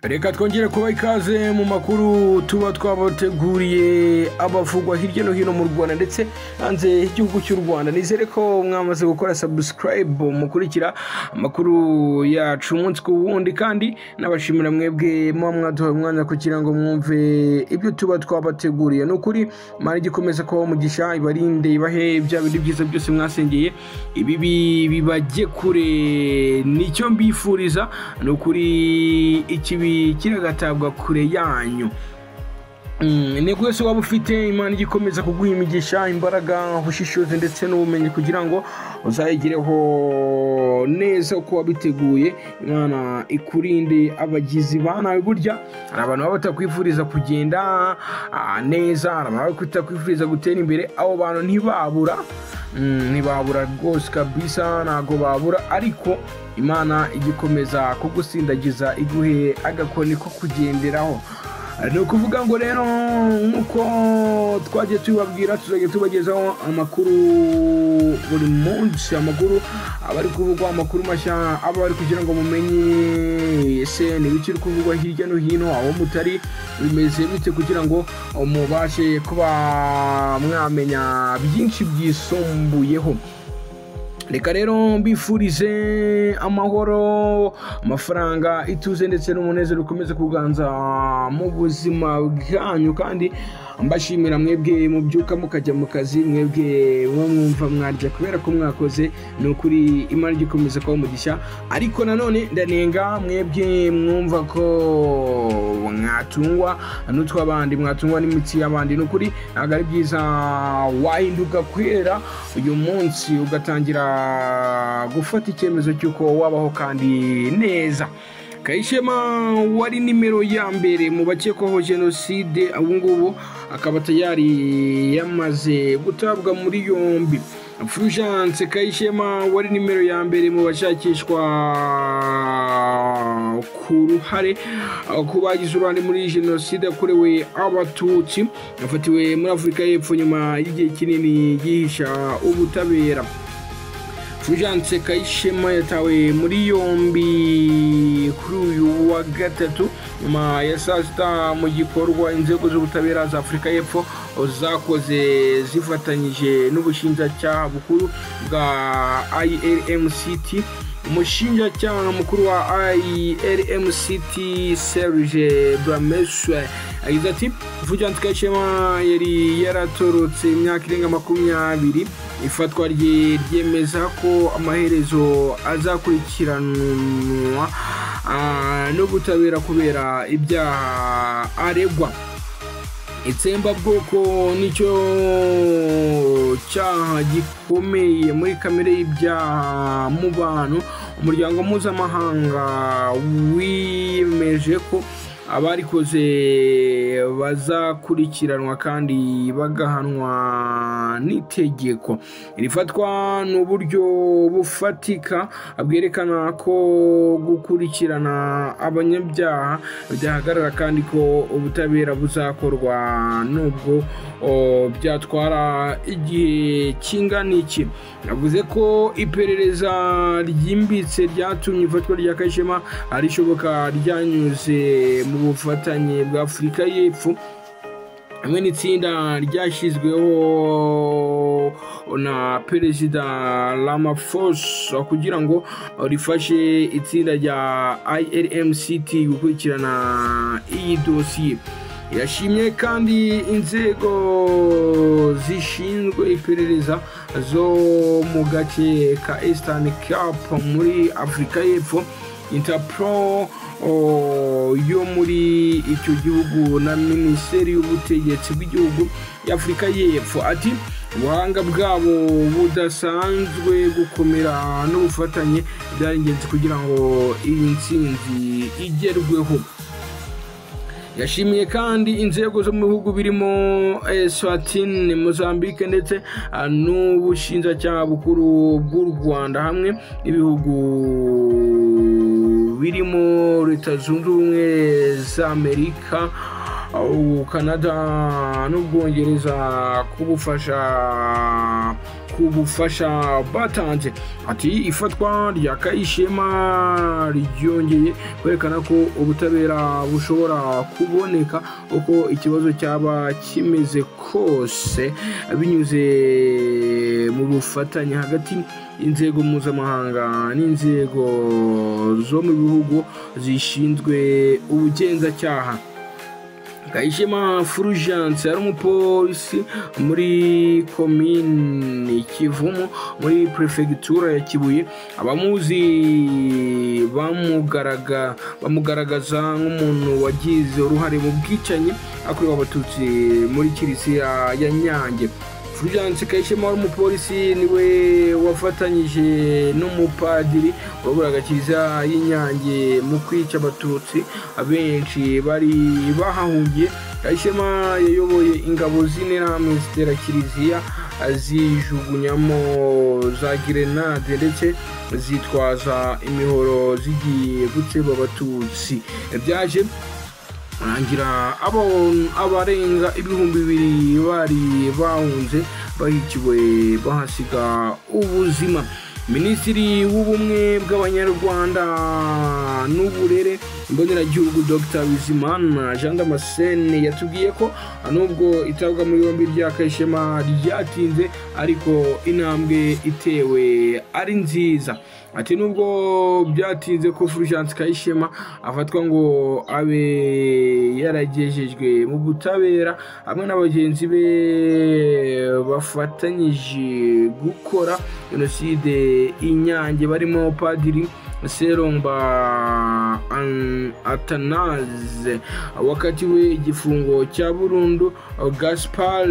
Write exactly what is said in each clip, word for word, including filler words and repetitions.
Reka twongere kuba ikaze mu makuru tuba twabateguriye abavugwa hirya no hino mu Rwanda ndetse hanze y'igihugu cy'u Rwanda. Nizere ko mwamaze gukora subscribe mukurikira amakuru yacu umunsi ku wundi, kandi nabashimira mwebwe mu mwaduha umwanya kugira ngo mwumve ibyo tuba twabateguriye. Nukuri mari gikomeza ko mugisha ibarinde ibahe bya bindi byiza byose mwasengeye, ibibi bibajye kure, nicyo mbifuriza. Nukuri ikibi kiragatagwa kure yanyu. Ni kwese waba ufite Imana igikomeza kuguha imigisha, imbaraga, ubushishozi ndetse n'ubumenyi kugira ngo uzayigireho neza uko wabiteguye. Imana ikurinde abagizi ba nabi. Burya hari abantu baba batakwifuriza kugenda neza, hari abantu batakwifuriza gutera imbere. Abo bantu ntibabura ntibabura rwose kabisa, ntago babura, ariko Imana igikomeza kugusindagiza iguhe agakoni ko kugenderaho. Ni ukuvuga ngo rero nk'uko twagiye tubabwira, tuzajya tubagezaho amakuru buri munsi, amakuru abari kuvugwa, amakuru mashya aba bari kugira ngo mumenye ese ni ibiki biri kuvugwa hirya no hino, aho mutari bimeze bite, kugira ngo mubashe kuba mwamenya byinshi byisumbuyeho. Reka rero mbifurize amahoro, amafaranga, ituze ndetse n'umunezero ukomeze kuganza mu buzima bwanyu, kandi mbashimira mwebwe mubyuka mukajya mu kazi, mwebwe mwumva mwarya kubera ko mwakoze. Ni ukuri Imana igikomeza kuba umugisha, ariko nanone ndanenga mwebwe mwumva ko mwatungwa n'utw'abandi, mwatungwa n'imitsi y'abandi. Ni ukuri ntabwo ari byiza. Wahinduka kwera uyu munsi ugatangira gufata icyemezo cy'uko wabaho kandi neza. Kayishema wari nimero ya mbere mu bakekwaho jenoside, ubu ngubu akaba tayari yamaze gutabwa muri yombi. Fulgence Kayishema wari nimero ya mbere mu bashakishwa ku ruhare ku bagize uruhare muri jenoside yakorewe abatutsi, yafatiwe muri Afurika y'Epfo nyuma y'igihe kinini yihisha ubutabera. Fulgence Kayishema yatawe muri yombi kuri uyu wa gatatu nyuma ya saa sita mu gikorwa inzego z'ubutabera za Afurika y'Epfo zakoze zifatanyije n'ubushinjacyaha bukuru bwa I R M C T. Umushinjacyaha mukuru wa I R M C T Serge Brameswe agize ati Fulgence Kayishema yari yaratorotse imyaka irenga makumyabiri. Ifatwa rye ryemeza ko amaherezo azakurikiranwa n'ubutabera kubera ibyaha aregwa. Itsembabwoko nicyo cyaha gikomeye muri kamere y'ibyaha mu bantu. Umuryango mpuzamahanga wiyemeje ko abarikoze bazakurikiranwa kandi bagahanwa n'itegeko. Iri fatwa ni uburyo bufatika bwerekana ko gukurikirana abanyabyaha byahagarara, kandi ko ubutabera buzakorwa nubwo byatwara igihe kingana iki. Yavuze ko iperereza ryimbitse ryatumye ifatwa rya Kayishema rishoboka ryanyuze mu bufatanye bwa Afurika y'Epfo hamwe n'itsinda ryashyizweho na Perezida Ramaphosa kugira ngo rifashe itsinda rya I R M C T gukurikirana iyi dosiye. Yashimye kandi inzego zishinzwe iperereza zo mu gace ka Eastern Cape muri Afurika y'Epfo, Interpol yo muri icyo gihugu na Minisiteri y'Ubutegetsi bw'igihugu y'Afurika y'Epfo. Ati ubuhanga bwabo budasanzwe gukomera n'ubufatanye byari ingenzi kugira ngo iyi ntsinzi igerweho. Yashimiye kandi inzego zo mu bihugu birimo Eswatini, Mozambique ndetse n'ubushinjacyaha bukuru bw'u Rwanda hamwe n'ibihugu birimo Leta Zunze Ubumwe za Amerika Canada n'Ubwongereza kubufasha kubufasha batanze. Ati ifatwa rya Kayishema ryongeye kwerekana ko ubutabera bushobora kuboneka uko ikibazo cyaba kimeze kose binyuze mu bufatanye hagati inzego mpuzamahanga n'inzego zo mu bihugu zishinzwe ubugenzacyaha. Kayishema Fulgence ari umupolisi muri komini Kivumu muri prefecture ya Kibuye. Abamuzi bamugaraga bamugaragaza nk'umuntu wagize uruhare mu bwicanyi akorewe abatutsi muri Kiliziya ya Nyange. Fulgence Kayishema ari umupolisi niwe wafatanyije n'umupadiri waburaga Kiliziya y'Inyange mu kwica abatutsi abenshi bari bahahungiye. Kayishema yayoboye ingabo z'interahamwe zitera Kiliziya azijugunyamo za grenade ndetse zitwaza imihoro zigiye gutseba abatutsi. Byaje rangira abarenga ibihumbi bibiri bari bahunze bahikiwe bahasiga ubuzima. Minisitiri w'ubumwe bw'Abanyarwanda n'uburere mboneragihugu Dr Bizimana Jean Damascene yatubwiye ko nubwo itabwa muri yombi rya Kayishema ryatinze ariko intambwe itewe ari nziza. Ati nubwo byatinze ko Fulgence Kayishema afatwa ngo abe yaragejejwe mu butabera hamwe n'abagenzi be bafatanyije gukora jenoside Inyange barimo Padiri Seromba Atanaze wakatiwe igifungo cya burundu, Gaspar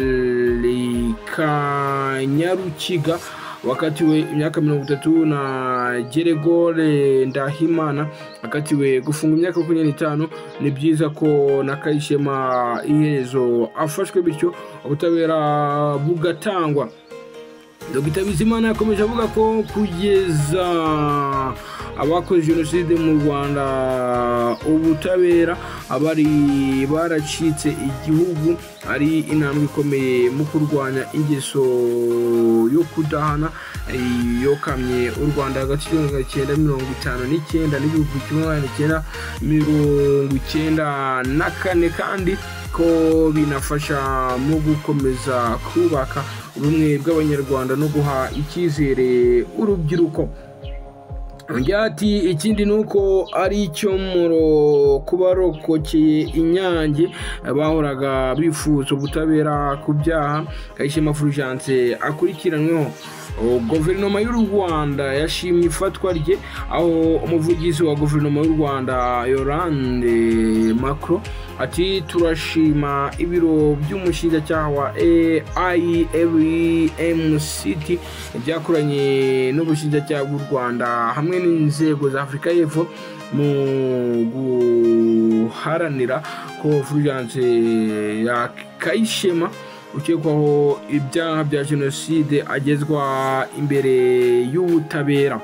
Kanyarukiga wakatiwe imyaka mirongo itatu na Geregore Ndahimana akatiwe gufunga imyaka makumyabiri n'itanu. Ni byiza ko na Kayishema iherezo afashwe bityo ubutabera bugatangwa. Dr Bizimana yakomeje avuga ko kugeza abakoze jenoside mu Rwanda ubutabera abari baracitse igihugu ari intambwe ikomeye mu kurwanya ingeso yo kudahana yokamye u Rwanda hagati y'igihumbi kimwe mirongo itanu n'icyenda n'igihumbi kimwe magana cyenda mirongo icyenda na kane kandi ko binafasha mu gukomeza kubaka ubumwe bw'Abanyarwanda no guha icyizere urubyiruko. Ati ikindi nuko ari icyomoro kubarokokeye Inyange bahoraga bifuza ubutabera ku byaha Kayishema Fulgence akurikiranweho. Guverinoma y'u Rwanda yashimye ifatwa rye, aho umuvugizi wa guverinoma y'u Rwanda Yolande Macron ati turashima ibiro by'umushinjacyaha wa I R M C T byakoranye n'ubushinjacyaha bw'u Rwanda hamwe n'inzego za Afurika y'Epfo mu guharanira ko Fulgence ya Kayishema ukekwaho ibyaha bya jenoside agezwa imbere y'ubutabera.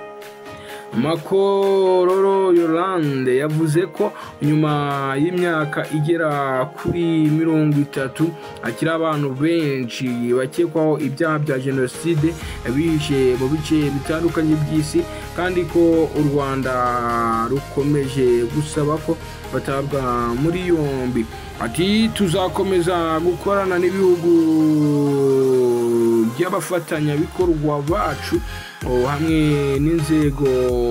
Makororo Yolande yavuze ko nyuma y'imyaka igera kuri mirongo itatu akiri abantu benshi bakekwaho ibyaha bya jenoside bihishe mu bice bitandukanye by'isi kandi ko u Rwanda rukomeje gusaba ko batabwa muri yombi. Ati tuzakomeza gukorana n'ibihugu by'abafatanyabikorwa bacu hamwe n'inzego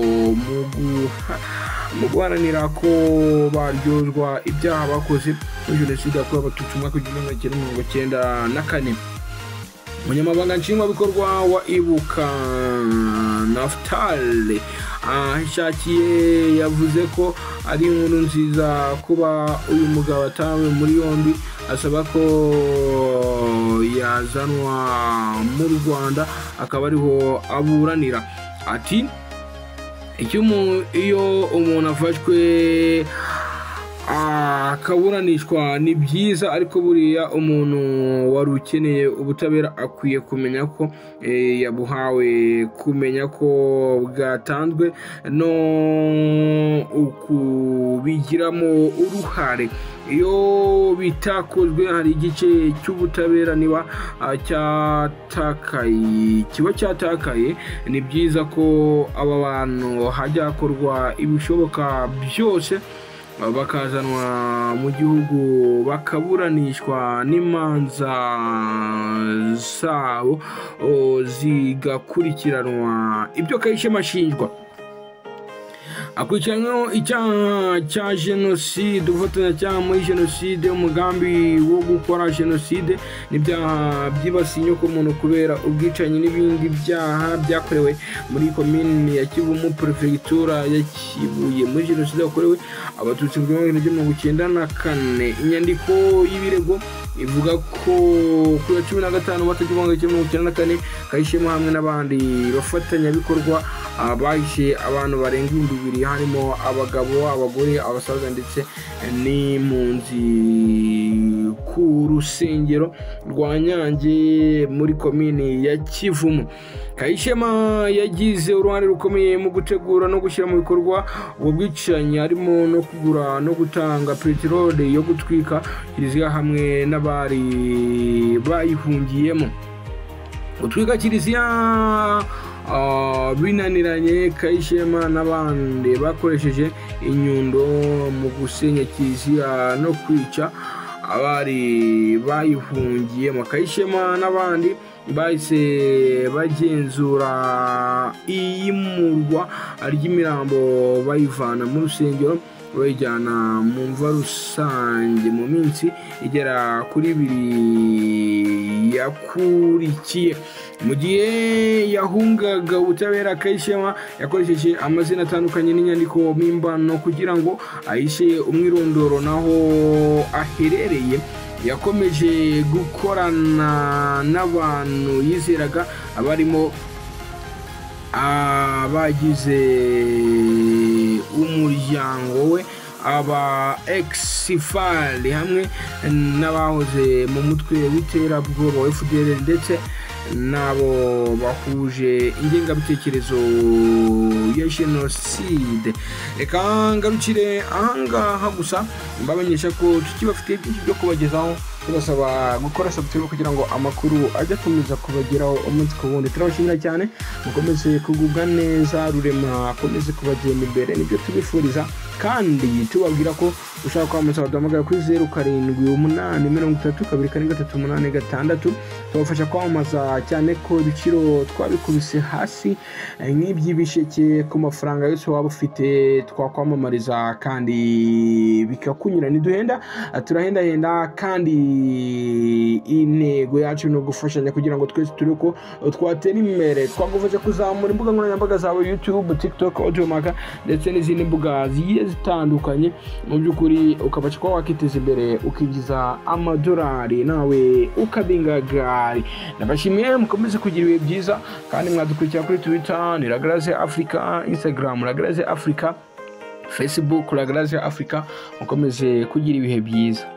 mu guharanira ko baryozwa ibyaha bakoze muri jenoside yakorewe abatutsi mu mwaka w'igihumbi kimwe mirongo icyenda na kane. Umunyamabanga nshingwabikorwa wa Ibuka Naftali ahishakiye yavuze ko ari inkuru nziza kuba uyu mugabo atawe muri yombi, asaba ko yazanwa mu Rwanda akaba ariho aburanira. Ati iyo umuntu afashwe akaburanishwa ni byiza, ariko buriya umuntu wari ukeneye ubutabera akwiye kumenya ko yabuhawe, kumenya ko bwatanzwe no kubigiramo uruhare. iyo bitakozwe hari igice cy'ubutabera niba cyatakaye kiba cyatakaye. Ni byiza ko aba bantu hajya hakorwa ibishoboka byose bakazanwa mu gihugu bakaburanishwa n'imanza zabo zigakurikiranwa ibyo Kayishema ashinjwa. Akurikiranyweho icyaha cya jenoside, ubufatanyacyaha muri jenoside, umugambi wo gukora jenoside n'ibyaha byibasiye inyokomuntu kubera ubwicanyi n'ibindi byaha byakorewe muri komini ya Kivumu, perefegitura ya Kibuye muri jenoside yakorewe abatutsi mu gihumbi kimwe magana cyenda na kane. Inyandiko y'ibirego ivuga ko ku ya cumi na gatanu Mata igihumbi kimwe magana cyenda na kane Kayishema hamwe n'abandi bafatanyabikorwa bahishe abantu barenga ibihumbi bibiri harimo abagabo, abagore, abasaza ndetse n'impunzi ku rusengero rwa Nyange muri komini ya Kivumu. Kayishema yagize uruhare rukomeye mu gutegura no gushyira mu bikorwa ubwo bwicanyi, harimo no kugura no gutanga peteroli yo gutwika kiliziya hamwe n'abari bayihungiyemo. Gutwika kiliziya Uh, binaniranye, Kayishema n'abandi bakoresheje inyundo mu gusenya kiliziya no kwica abari bayihungiyemo. Kayishema n'abandi bahise bagenzura iyimurwa ry'imirambo bayivana mu rusengero bayijyana mu mva rusange mu minsi igera kuri ibiri yakurikiye. Mu gihe yahungaga ubutabera, Kayishema yakoresheje amazina atandukanye n'inyandiko mpimbano kugira ngo ahishe umwirondoro naho aherereye. Yakomeje gukorana n'abantu yizeraga abarimo abagize umuryango we, aba ex-fali hamwe n'abahoze mu mutwe w'iterabwoba wa F D L ndetse nabo bahuje ingengabitekerezo ya jenoside. Reka ngarukire ahangaha gusa mbamenyesha ko tukibafite byinshi byo kubagezaho, turasaba gukora subscribe kugira ngo amakuru ajye akomeza kubageraho umunsi ku wundi. Turabashimira cyane, mukomeze kugubwa neza, rurema akomeze kubagenda imbere, nibyo tubifuriza. Kandi tubabwira ko ushaka kwamamaza waduhamagara kuri zeru karindwi umunani mirongo itatu kabiri kane gatatu umunani gatandatu. Tubafasha kwamamaza cyane ko ibiciro twabikubise hasi nk'iby'ibisheke ku mafaranga yose waba ufite twakwamamariza kandi bikakunyura. Ntiduhenda, turahendahenda kandi intego yacu ni ugufashanya kugira ngo twese turi ko twatera imbere. Twagufasha kuzamura imbuga nkoranyambaga zawe, YouTube, TikTok, Automaka ndetse n'izindi mbuga zigiye zitandukanye. Mu by'ukuri ukabasha kuba wakiteza imbere ukinjiza amadolari nawe ukabingagari. Nabashimiye, mukomeze kugira ibihe byiza kandi mwadukurikira kuri Twitter ni Ragaraze Africa, Instagram Ragaraze Africa, Facebook Ragaraze Africa. Mukomeze kugira ibihe byiza.